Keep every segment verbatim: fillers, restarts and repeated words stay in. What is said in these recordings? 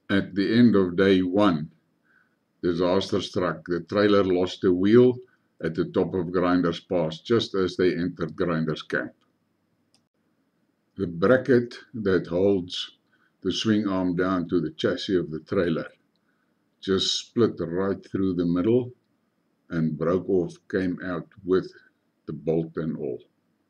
At the end of day one, disaster struck. The trailer lost the wheel at the top of Grinders Pass just as they entered Grinders Camp. The bracket that holds the swing arm down to the chassis of the trailer just split right through the middle and broke off, came out with the bolt and all.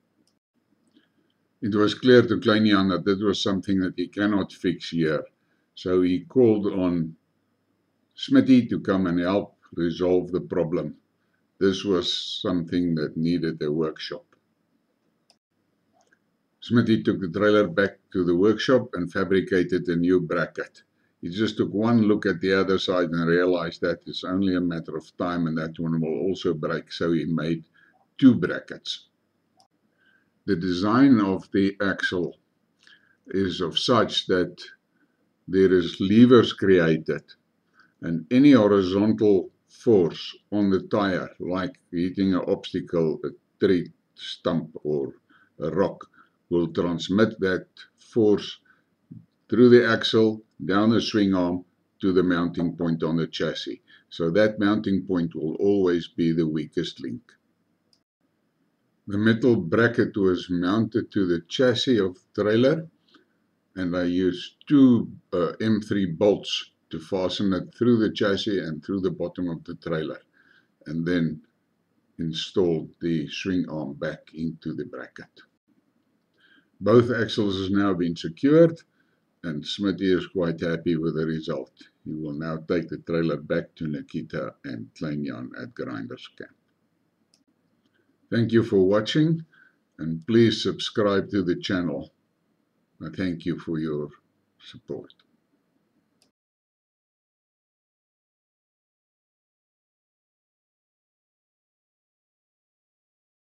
It was clear to Klein Jan that that was something that he cannot fix here, so he called on Smitty to come and help resolve the problem. This was something that needed a workshop. Smitty took the trailer back to the workshop and fabricated a new bracket. He just took one look at the other side and realized that it's only a matter of time and that one will also break, so he made two brackets. The design of the axle is of such that there is levers created, and any horizontal force on the tire, like hitting an obstacle, a tree stump or a rock, will transmit that force through the axle, down the swing arm, to the mounting point on the chassis. So that mounting point will always be the weakest link. The metal bracket was mounted to the chassis of the trailer, and I used two uh, M three bolts to fasten it through the chassis and through the bottom of the trailer, and then installed the swing arm back into the bracket. Both axles has now been secured, and Smitty is quite happy with the result. He will now take the trailer back to Nikita and Klein Jan at Grinders Camp. Thank you for watching, and please subscribe to the channel. I thank you for your support.